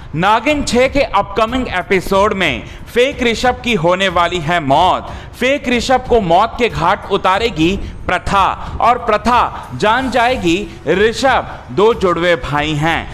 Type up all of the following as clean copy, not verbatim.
नागिन 6 के upcoming episode में फेक ऋषभ की होने वाली है मौत। फेक ऋषभ को मौत के घाट उतारेगी प्रथा और प्रथा जान जाएगी ऋषभ दो जुड़वे भाई हैं।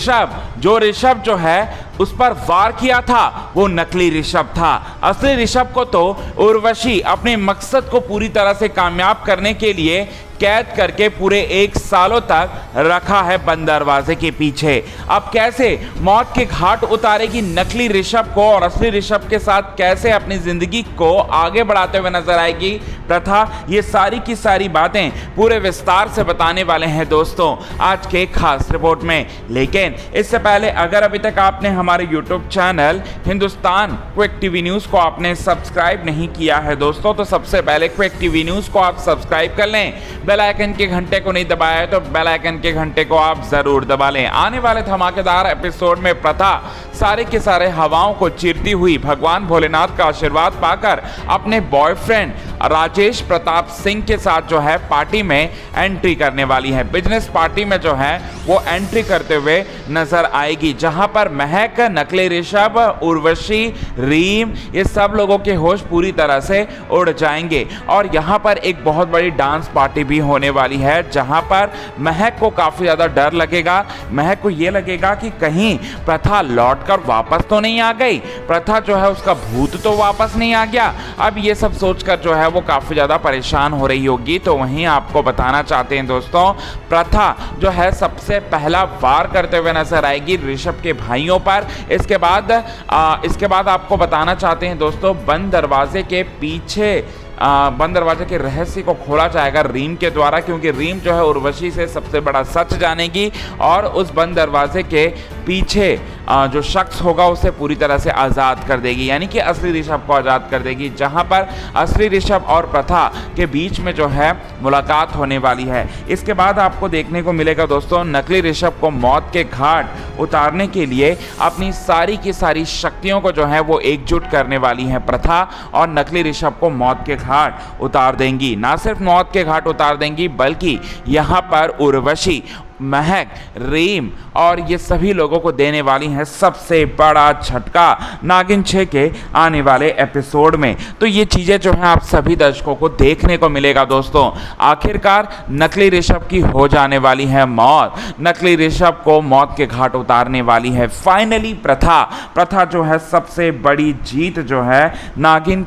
ऋषभ जो है उस पर वार किया था वो नकली ऋषभ था। असली ऋषभ को तो उर्वशी अपने मकसद को पूरी तरह से कामयाब करने के लिए कैद करके पूरे 1 सालों तक रखा है बंद दरवाजे के पीछे। अब कैसे मौत के घाट उतारेगी नकली ऋषभ को और असली ऋषभ के साथ कैसे अपनी जिंदगी को आगे बढ़ाते हुए नजर आएगी प्रथा, ये सारी की सारी बातें पूरे विस्तार से बताने वाले हैं दोस्तों आज के खास रिपोर्ट में। लेकिन इससे पहले अगर अभी तक आपने हमारे YouTube channel Hindustan quick TV news को आपने सब्सक्राइब नहीं किया है दोस्तों, तो सबसे पहले क्विक टीवी न्यूज को आप सब्सक्राइब कर लें। बेल आइकन के घंटे को नहीं दबाया है तो बेल आइकन के घंटे को आप जरूर दबा लें। आने वाले धमाकेदार एपिसोड में प्रथा सारे के सारे हवाओं को चीरती हुई भगवान भोलेनाथ का आशीर्वाद पाकर अपने बॉयफ्रेंड राजेश प्रताप सिंह के साथ जो है पार्टी में एंट्री करने वाली है। बिजनेस पार्टी में जो है वो एंट्री करते हुए नजर आएगी, जहां पर महक, नकली ऋषभ, उर्वशी, रीम ये सब लोगों के होश पूरी तरह से उड़ जाएंगे। और यहां पर एक बहुत बड़ी डांस पार्टी भी होने वाली है, जहां पर महक को काफी ज्यादा डर लगेगा। महक को ये लगेगा कि कहीं प्रथा लौटकर वापस तो नहीं आ गई, प्रथा जो है उसका भूत तो वापस नहीं आ गया। अब ये सब सोचकर जो है वो काफी ज्यादा परेशान हो रही होगी। तो वहीं आपको बताना चाहते हैं दोस्तों, प्रथा जो है सबसे पहला वार करते हुए नजर आएगी ऋषभ के भाइयों पर। इसके बाद आपको बताना चाहते हैं दोस्तों, बंद दरवाजे के पीछे बंद दरवाजे के रहस्य को खोला जाएगा रीम के द्वारा, क्योंकि रीम जो है उर्वशी से सबसे बड़ा सच जानेगी और उस बंद दरवाजे के पीछे जो शख्स होगा उसे पूरी तरह से आज़ाद कर देगी, यानी कि असली ऋषभ को आज़ाद कर देगी। जहां पर असली ऋषभ और प्रथा के बीच में जो है मुलाकात होने वाली है। इसके बाद आपको देखने को मिलेगा दोस्तों, नकली ऋषभ को मौत के घाट उतारने के लिए अपनी सारी की सारी शक्तियों को जो है वो एकजुट करने वाली है प्रथा और नकली ऋषभ को मौत के घाट उतार देंगी। ना सिर्फ मौत के घाट उतार देंगी बल्कि यहाँ पर उर्वशी, महक, रीम और ये सभी लोगों को देने वाली है सबसे बड़ा झटका नागिन 6 के आने वाले एपिसोड में। तो ये चीज़ें जो हैं आप सभी दर्शकों को देखने को मिलेगा दोस्तों। आखिरकार नकली ऋषभ की हो जाने वाली है मौत, नकली ऋषभ को मौत के घाट उतारने वाली है फाइनली प्रथा जो है सबसे बड़ी जीत जो है नागिन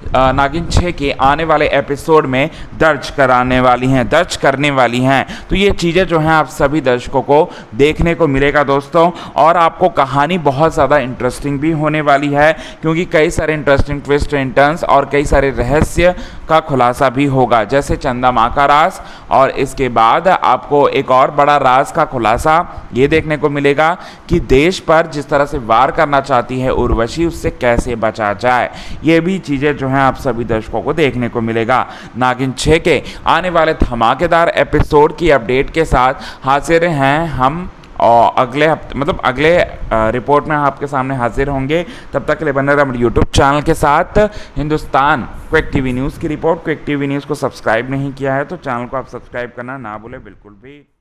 6 के आने वाले एपिसोड में दर्ज करने वाली हैं। तो ये चीज़ें जो हैं आप सभी दर्शकों को देखने को मिलेगा दोस्तों। और आपको कहानी बहुत ज़्यादा इंटरेस्टिंग भी होने वाली है, क्योंकि कई सारे इंटरेस्टिंग ट्विस्ट एंड टर्न्स और कई सारे रहस्य का खुलासा भी होगा, जैसे चंदा माँ का राज। और इसके बाद आपको एक और बड़ा राज का खुलासा ये देखने को मिलेगा कि देश पर जिस तरह से वार करना चाहती है उर्वशी, उससे कैसे बचा जाए। ये भी चीज़ें जो हैं आप सभी दर्शकों को देखने को मिलेगा। नागिन 6 के आने वाले धमाकेदार एपिसोड की अपडेट के साथ हाजिर हैं हम और अगले रिपोर्ट में आपके सामने हाजिर होंगे। तब तक के लिए बने रहिए हमारे यूट्यूब चैनल के साथ। हिंदुस्तान क्विक टीवी न्यूज़ की रिपोर्ट। क्विक टीवी न्यूज़ को सब्सक्राइब नहीं किया है तो चैनल को आप सब्सक्राइब करना ना भूलें बिल्कुल भी।